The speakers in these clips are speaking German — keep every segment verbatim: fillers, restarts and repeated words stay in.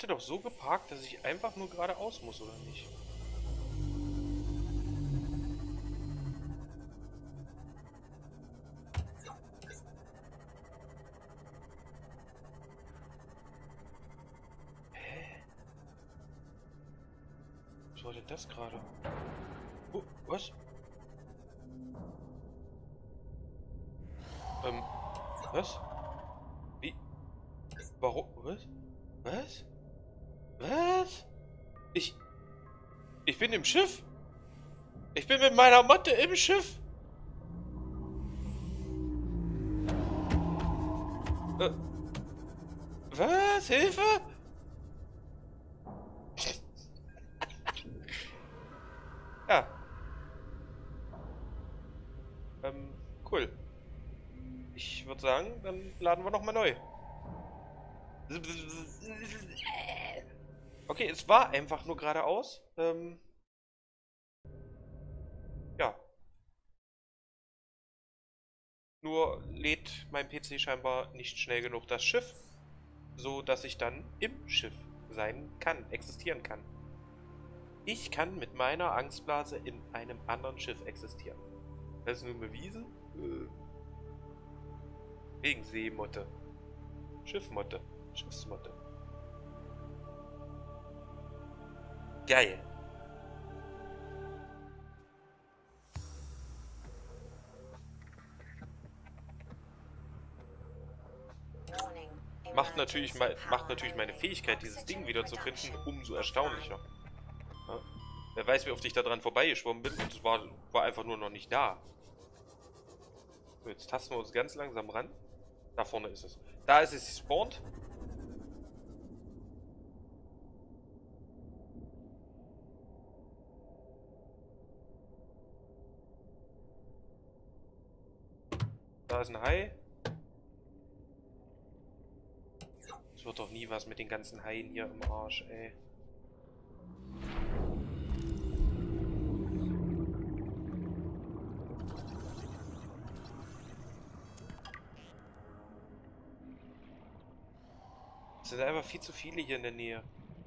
hatte doch so geparkt, dass ich einfach nur geradeaus muss, oder nicht? Hä? Was war denn das gerade? Oh, was? Ähm, was? Wie? Warum? Was? Was? Was? Ich... Ich bin im Schiff? Ich bin mit meiner Motte im Schiff? Äh, was? Hilfe? Ja. Ähm, cool. Ich würde sagen, dann laden wir nochmal neu. Okay, es war einfach nur geradeaus. Ähm, ja. Nur lädt mein P C scheinbar nicht schnell genug das Schiff, so dass ich dann im Schiff sein kann, existieren kann. Ich kann mit meiner Angstblase in einem anderen Schiff existieren. Das ist nun bewiesen. Wegen Seemotte. Schiffmotte. Schiffsmotte. Geil. Macht natürlich, macht natürlich meine Fähigkeit, dieses Ding wieder zu finden, umso erstaunlicher. Ja. Wer weiß, wie oft ich da dran vorbeigeschwommen bin und es war, war einfach nur noch nicht da. So, jetzt tasten wir uns ganz langsam ran. Da vorne ist es. Da ist es gespawnt. Da ist ein Hai. Es wird doch nie was mit den ganzen Haien hier im Arsch, ey. Es sind einfach viel zu viele hier in der Nähe.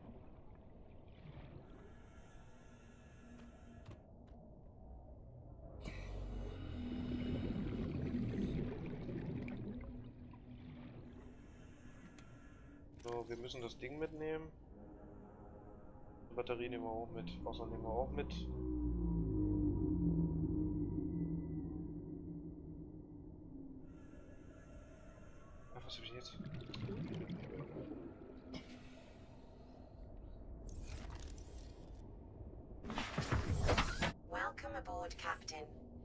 So, wir müssen das Ding mitnehmen. Die Batterie nehmen wir auch mit. Wasser nehmen wir auch mit. Ach, was hab ich jetzt? Welcome aboard, Captain.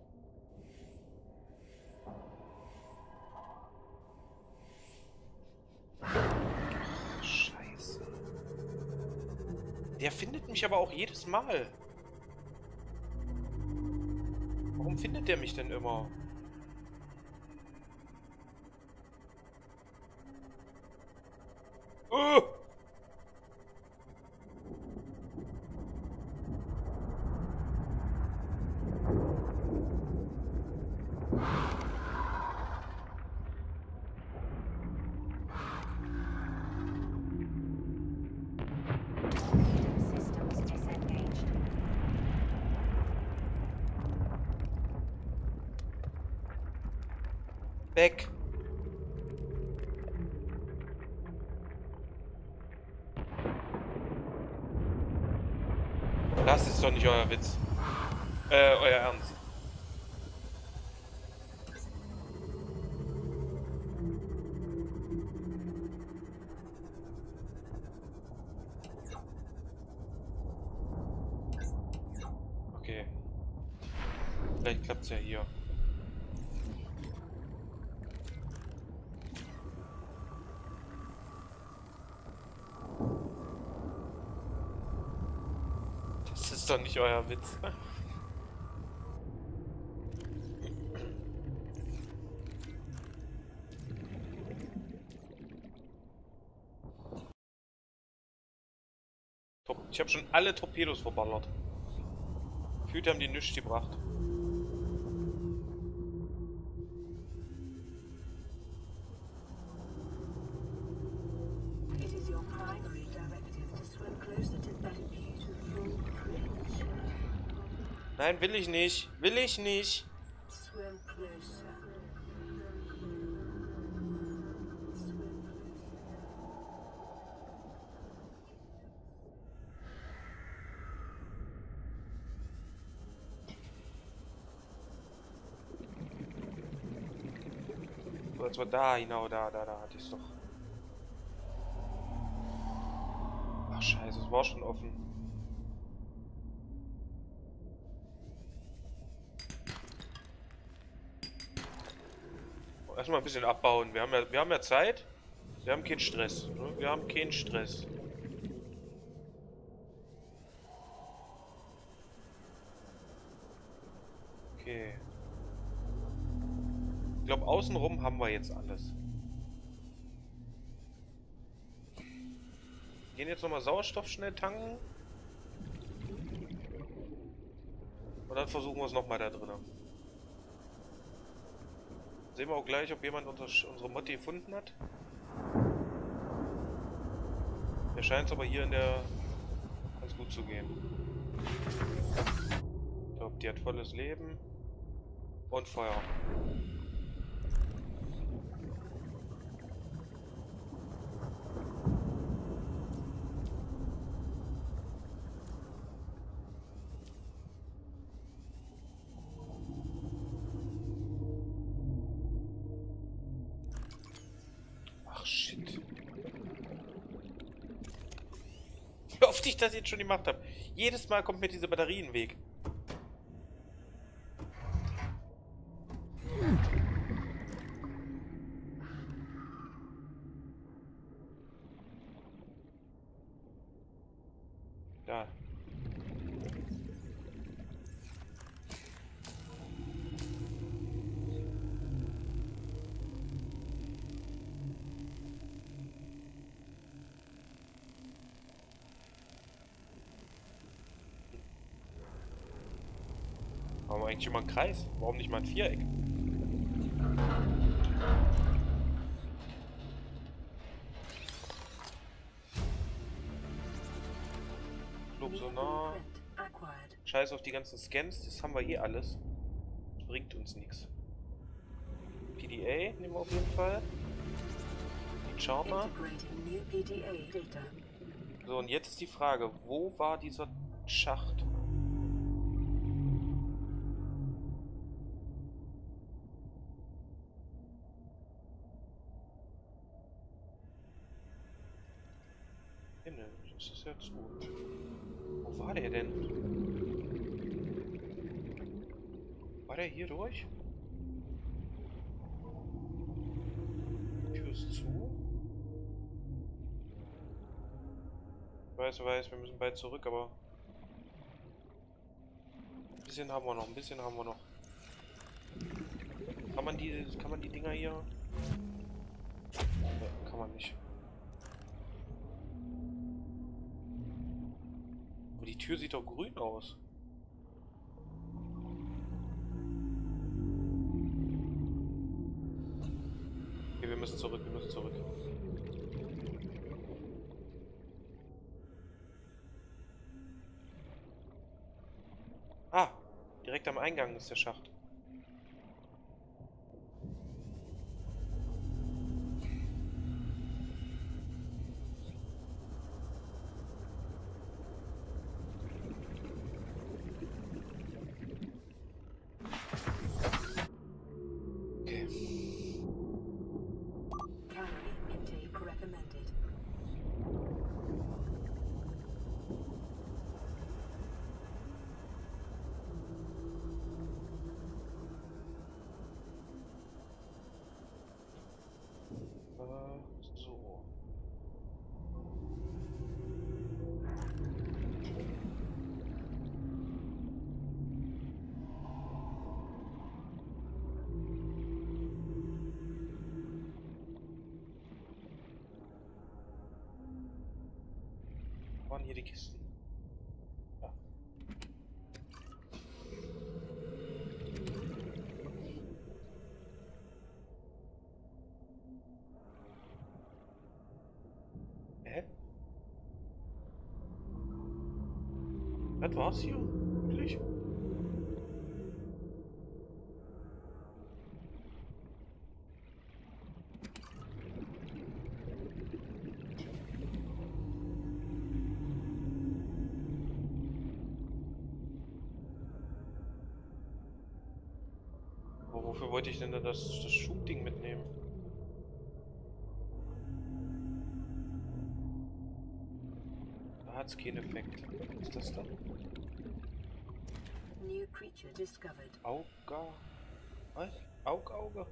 Scheiße. Der findet mich aber auch jedes Mal. Warum findet der mich denn immer? Oh! Systems disengaged. Weg! Das ist doch nicht euer Witz. Äh, euer Ernst. Okay. Vielleicht klappt's ja hier. Das ist doch nicht euer Witz. Ich habe schon alle Torpedos verballert. Gefühlt haben die nichts gebracht. It is your primary directive. Nein, will ich nicht. Will ich nicht. Swim closer. So, jetzt war da, genau, da, da, da hatte ich es doch. Ach, scheiße, es war schon offen. Erstmal ein bisschen abbauen. Wir haben ja, wir haben ja Zeit. Wir haben keinen Stress. Ne? Wir haben keinen Stress. Okay. Ich glaube, außenrum haben wir jetzt alles. Gehen jetzt nochmal Sauerstoff schnell tanken. Und dann versuchen wir es nochmal da drinnen. Sehen wir auch gleich, ob jemand unser, unsere Motte gefunden hat. Mir scheint es aber hier in der ganz gut zu gehen. Ich glaube, die hat volles Leben. Und Feuer. Ach, shit. Wie oft ich das jetzt schon gemacht habe. Jedes Mal kommt mir diese Batterie in den Weg. Da. Warum eigentlich immer ein Kreis? Warum nicht mal ein Viereck? Flugsonar. Scheiß auf die ganzen Scans, das haben wir eh alles. Das bringt uns nichts. P D A nehmen wir auf jeden Fall. Die Charter. So, und jetzt ist die Frage, wo war dieser Schacht? Himmel, das ist ja zu. Wo war der denn? War der hier durch? Die Tür ist zu. Ich weiß, ich weiß, wir müssen bald zurück, aber... Ein bisschen haben wir noch, ein bisschen haben wir noch. Kann man die, kann man die Dinger hier... Ja, kann man nicht. Aber die Tür sieht doch grün aus. Okay, wir müssen zurück, wir müssen zurück. Ah, direkt am Eingang ist der Schacht. So. Wo waren hier die Kisten? Ja. Hä? Das war's hier? Wirklich? Aber wofür wollte ich denn das, das Schubding mitnehmen? Da hat es keinen Effekt. Was ist das dann? New creature discovered. Auga. Was? Aug, Auge?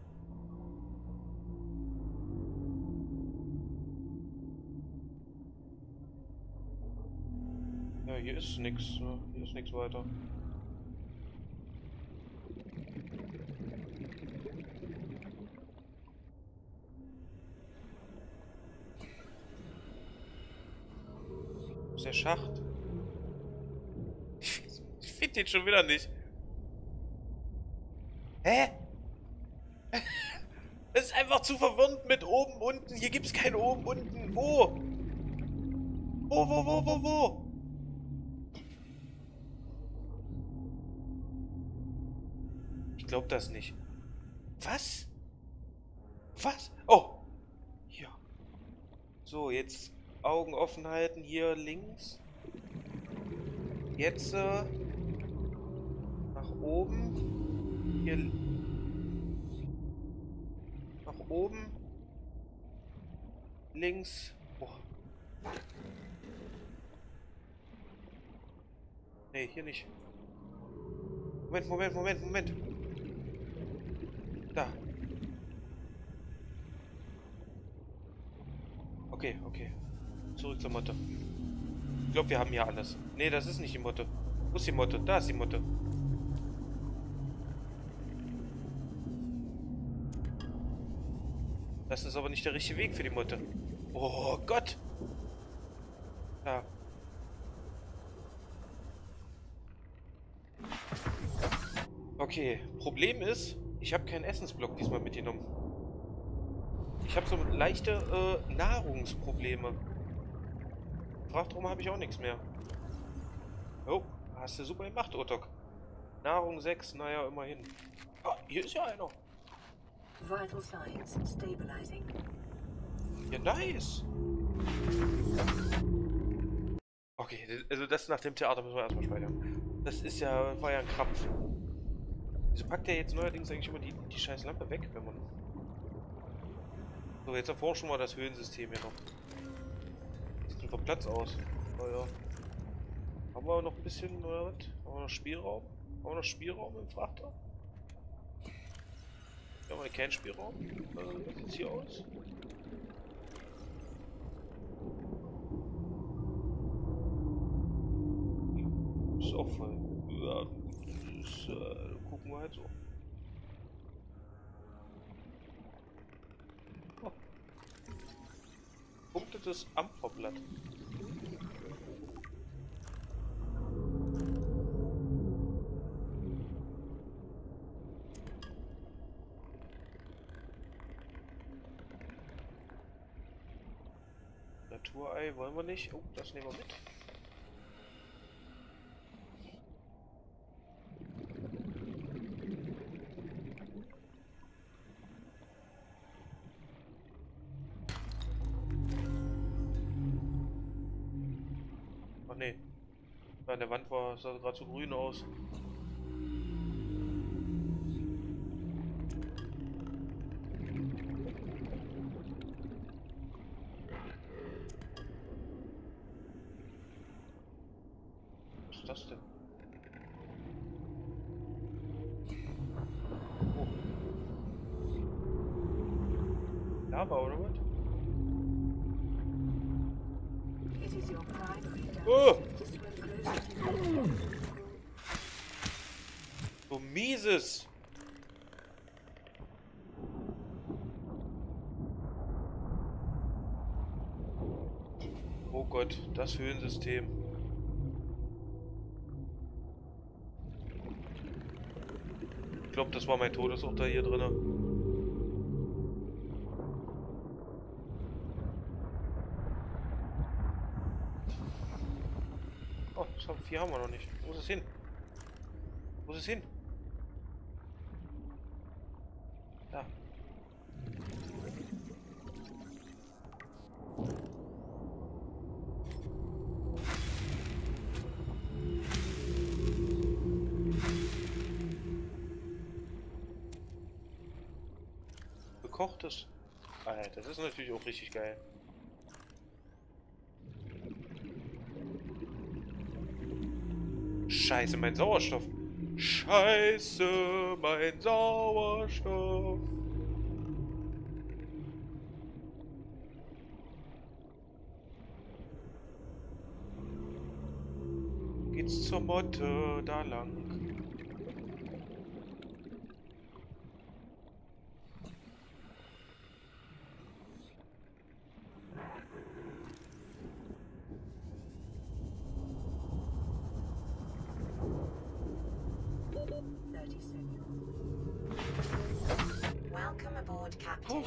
Ja, hier ist nichts. Ne? Hier ist nichts weiter. Wo ist der Schacht? Ich finde den schon wieder nicht. Hä? Es ist einfach zu verwirrend mit oben, unten. Hier gibt es kein oben, unten. Wo? Wo, wo, wo, wo, wo? Ich glaube das nicht. Was? Was? Oh! Hier. So, jetzt Augen offen halten. Hier links. Jetzt äh, nach oben. Hier. Nach oben. Links. Oh. Nee, hier nicht. Moment, Moment, Moment, Moment. Da. Okay, okay. Zurück zur Motte. Ich glaube, wir haben hier alles. Nee, das ist nicht die Motte. Wo ist die Motte? Da ist die Motte. Das ist aber nicht der richtige Weg für die Motte. Oh Gott. Ja. Okay, Problem ist, ich habe keinen Essensblock diesmal mitgenommen. Ich habe so leichte äh, Nahrungsprobleme. Fragt drum habe ich auch nichts mehr. Oh, hast du super gemacht, Otok. Nahrung sechs, naja, immerhin. Ah, hier ist ja einer. Vital signs stabilizing. Ja, nice. Okay, also das nach dem Theater müssen wir erstmal speichern. Das ist ja, war ja ein Krampf. Wieso packt der jetzt neuerdings eigentlich immer die, die scheiß Lampe weg, wenn man... So, jetzt erforschen wir das Höhlensystem hier noch. Sieht denn vom Platz aus? Oh ja. Haben wir noch ein bisschen, oder was? Haben wir noch Spielraum? Haben wir noch Spielraum im Frachter? Hier haben wir keinen Spielraum. Äh, wie sieht's hier aus? Ist auch voll. Ja, das äh, gucken wir halt so. Oh. Punktetes Ampferblatt. Naturei wollen wir nicht. Oh, das nehmen wir mit. Ach nee. Da an der Wand war, sah gerade so grün aus. Was ist das denn? Oh. Lava oder was? It is your primary task Oh! to swim closer to the So mieses! Oh Gott, das Höhlensystem. Ich glaube, das war mein Todesurteil hier drin. Oh, das haben, vier haben wir noch nicht. Wo ist es hin? Wo ist es hin? Da. gekochtes. Alter, das ist natürlich auch richtig geil. Scheiße, mein Sauerstoff. Scheiße, mein Sauerstoff. Geht's zur Motte da lang? thirty seconds. Welcome aboard, Captain.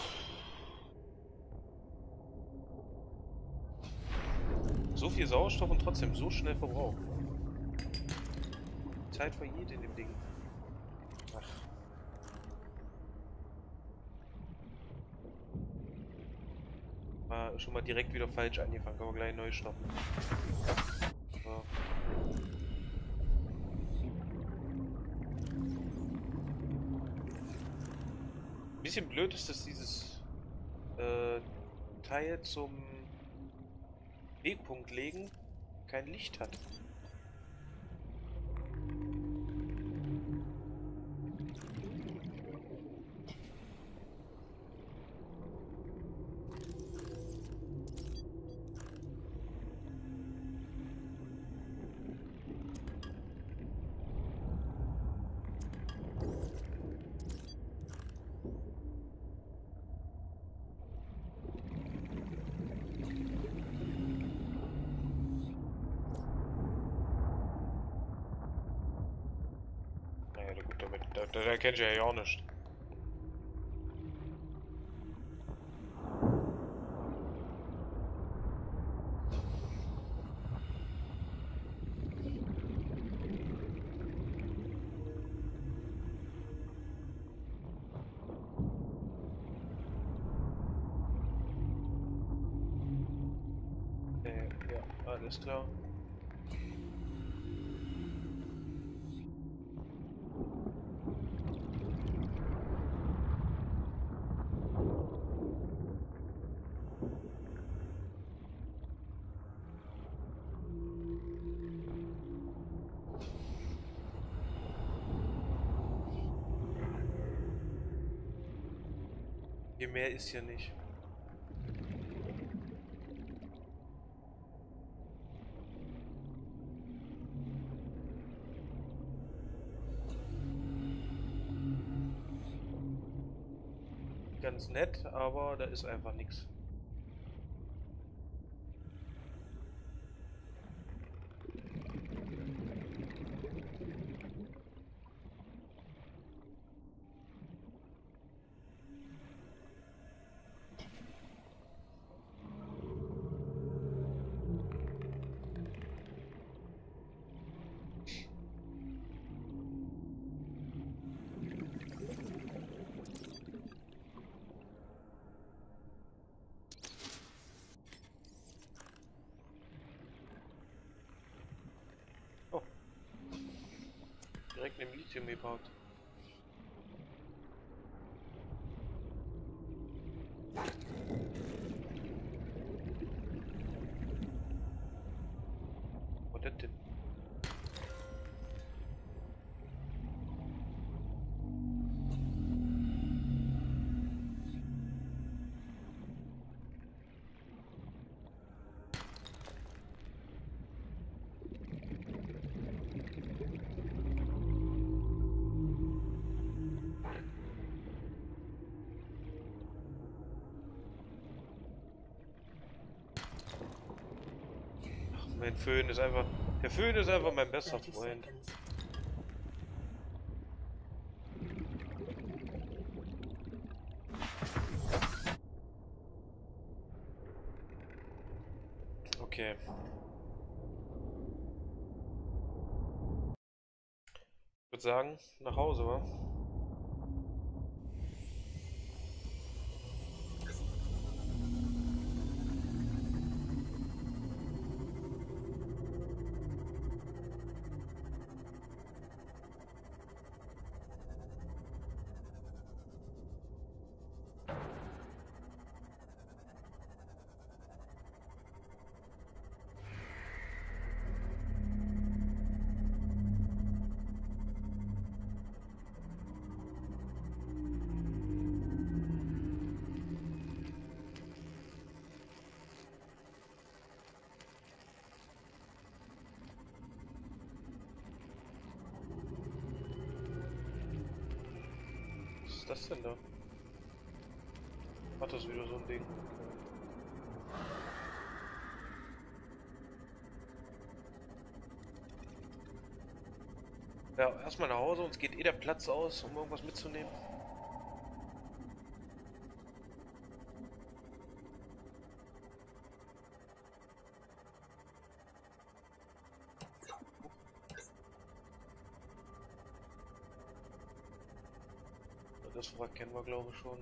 So viel Sauerstoff und trotzdem so schnell verbraucht. Zeit vergeht in dem Ding. Ach. War schon mal direkt wieder falsch angefangen, kann man gleich neu starten. So. Ein bisschen blöd ist, dass dieses äh, Teil zum Wegpunkt legen kein Licht hat. Naja, gut, damit, da, da erkennt ihr ja auch nicht. Äh, ja, alles klar. Hier mehr ist hier nicht. Ganz nett, aber da ist einfach nichts. Oh. Direkt im Lithium gebaut. Was ist das denn? Mein Föhn ist einfach... Der Föhn ist einfach mein bester thirty Freund. seconds. Okay. Ich würde sagen, nach Hause, wa? ist das denn da? Hat das wieder so ein Ding? Ja, erstmal nach Hause, uns geht eh der Platz aus, um irgendwas mitzunehmen. Das Wrack kennen wir, glaube ich, schon.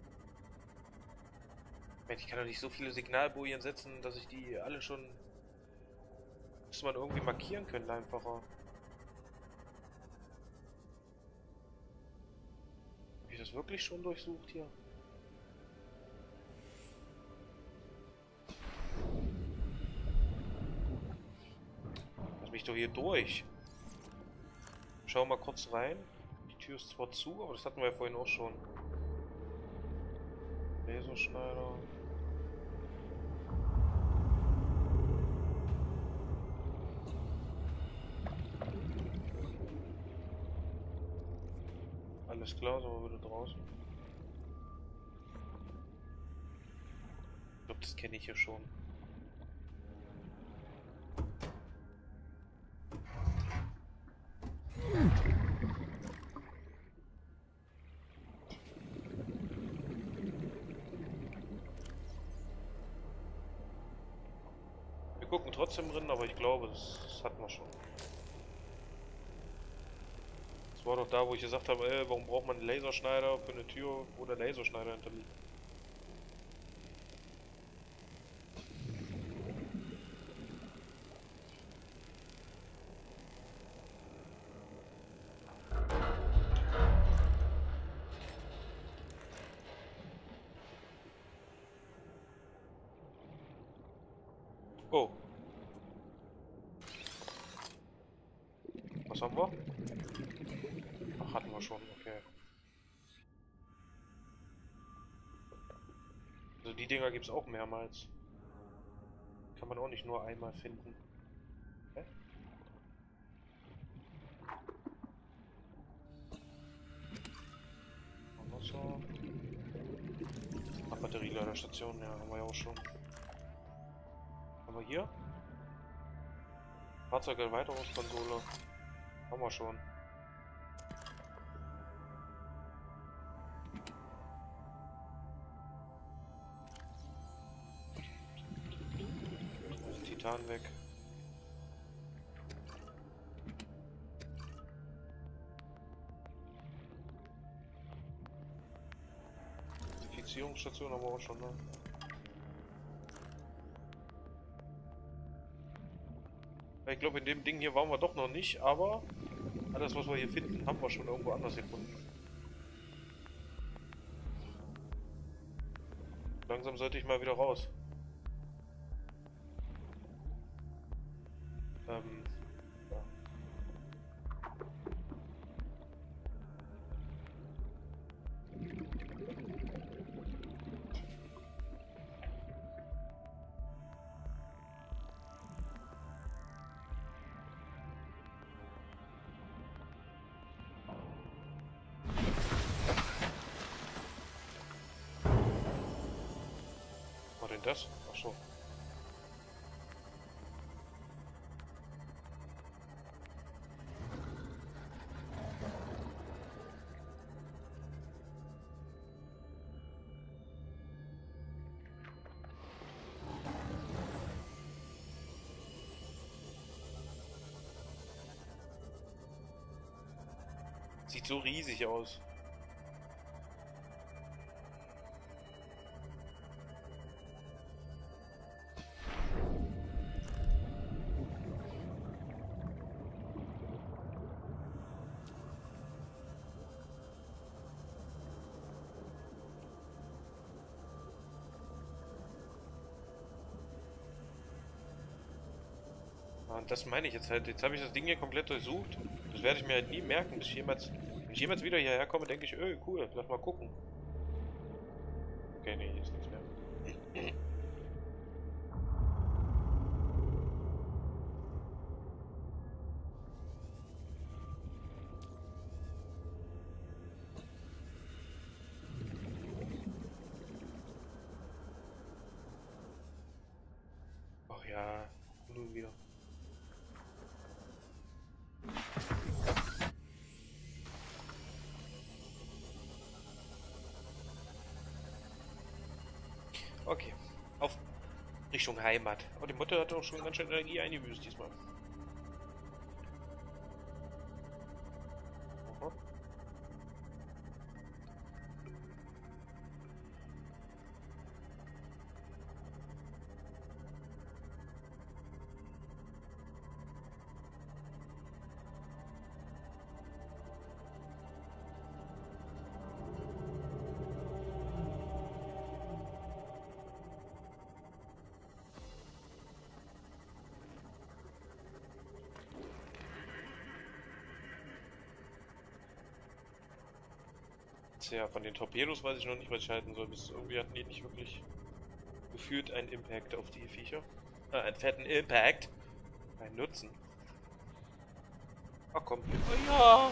Ich kann doch nicht so viele Signalbojen setzen, dass ich die alle schon... Müsste man irgendwie markieren können, einfacher. Habe ich das wirklich schon durchsucht hier? Lass mich doch hier durch. Schau mal kurz rein. Die Tür ist zwar zu, aber das hatten wir ja vorhin auch schon. Laserschneider. Alles klar, sind wir wieder draußen. Ich glaube, das kenne ich ja schon. Wir gucken trotzdem drin, aber ich glaube, das, das hatten wir schon. Das war doch da, wo ich gesagt habe, ey, warum braucht man einen Laserschneider für eine Tür, wo der Laserschneider hinterliegt. Oh. Was haben wir? Ach, hatten wir schon, okay. Also die Dinger gibt es auch mehrmals. Kann man auch nicht nur einmal finden. Hä? So. Ach, Batterieladerstation, ja, haben wir ja auch schon. Haben wir hier? Fahrzeugerweiterungskonsole. Haben wir schon. Titan weg. Modifizierungsstation haben wir auch schon, ne? Ich glaube, in dem Ding hier waren wir doch noch nicht, aber alles, was wir hier finden, haben wir schon irgendwo anders gefunden. Langsam sollte ich mal wieder raus. Ähm, ja. Was war denn das? Ach so. Sieht so riesig aus. Und das meine ich jetzt halt. Jetzt habe ich das Ding hier komplett durchsucht. Das werde ich mir halt nie merken, bis ich jemals, wenn ich jemals wieder hierher komme, denke ich, öh, cool, lass mal gucken. Okay, nee, hier ist nichts mehr. Ja, nun wieder. Okay, auf Richtung Heimat. Aber die Mutter hat auch schon ganz schön Energie eingebüßt diesmal. Aha. Ja, von den Torpedos weiß ich noch nicht, was ich halten soll. Bis irgendwie hatten die nicht wirklich gefühlt einen Impact auf die Viecher. Äh, einen fetten Impact. Einen Nutzen. Ach komm. Oh ja.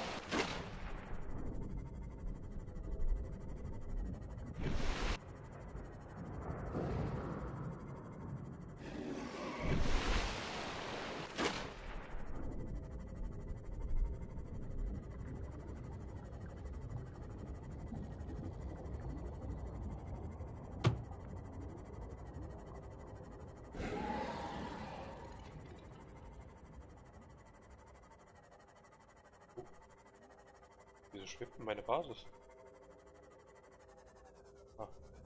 Wieso schwebt denn meine Basis? Ah.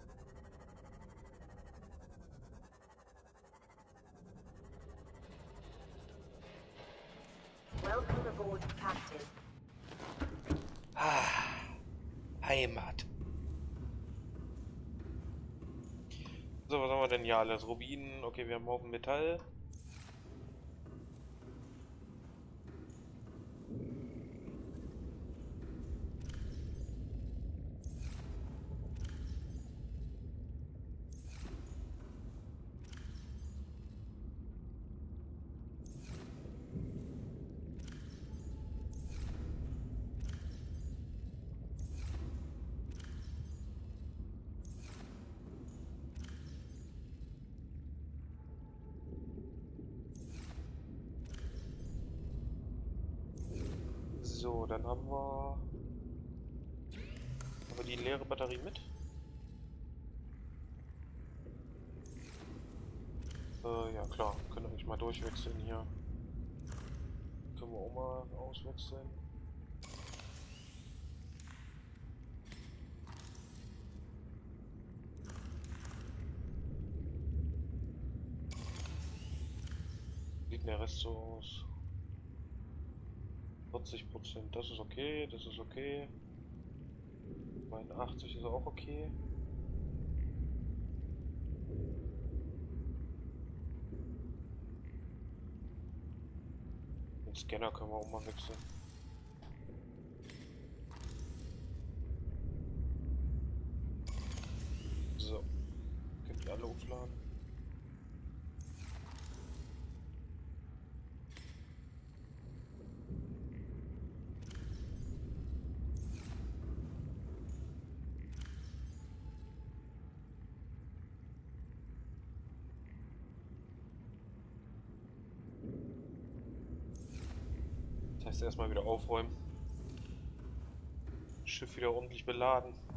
Welcome aboard, Captain. Ah. Heimat. So, was haben wir denn hier alles? Rubinen, okay, wir haben einen Haufen Metall. So, dann haben wir... Haben wir die leere Batterie mit? Äh, ja klar, können wir eigentlich mal durchwechseln hier. Können wir auch mal auswechseln. Sieht denn der Rest so aus? vierzig Prozent, das ist okay, das ist okay. neunundachtzig ist auch okay. Den Scanner können wir auch mal wechseln. So, können die alle aufladen. Das heißt erstmal wieder aufräumen. Schiff wieder ordentlich beladen.